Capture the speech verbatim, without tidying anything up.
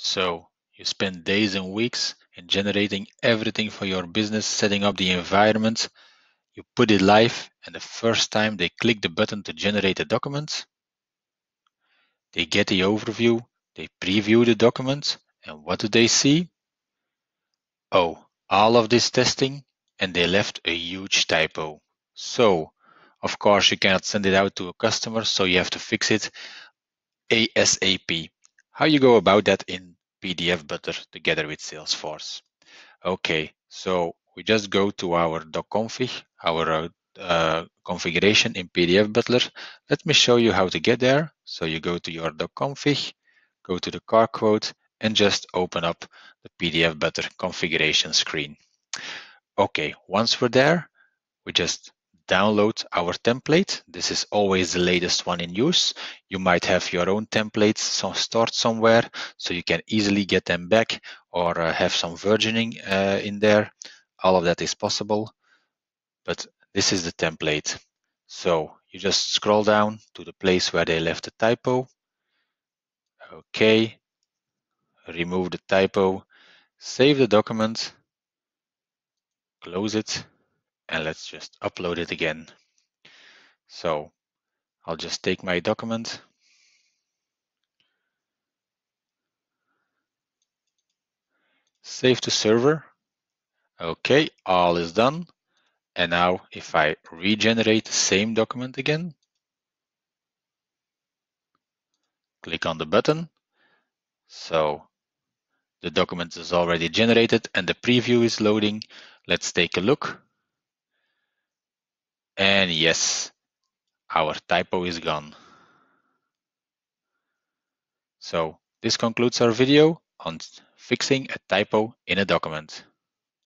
So you spend days and weeks in generating everything for your business, setting up the environment. You put it live, and the first time they click the button to generate a document, they get the overview, they preview the document, and what do they see? Oh, all of this testing, and they left a huge typo. So, of course, you cannot send it out to a customer, so you have to fix it ASAP. How you go about that in P D F Butler together with Salesforce? Okay, so we just go to our docconfig, our uh, uh, configuration in P D F Butler. Let me show you how to get there. So you go to your docconfig, go to the car quote, and just open up the P D F Butler configuration screen. Okay, once we're there, we just download our template. This is always the latest one in use. You might have your own templates some stored somewhere, so you can easily get them back or uh, have some versioning uh, in there. All of that is possible, but this is the template. So you just scroll down to the place where they left the typo. Okay, remove the typo, save the document, close it, and let's just upload it again. So I'll just take my document, save to server. Okay, all is done. And now if I regenerate the same document again, click on the button. So the document is already generated and the preview is loading. Let's take a look. And yes, our typo is gone. So this concludes our video on fixing a typo in a document.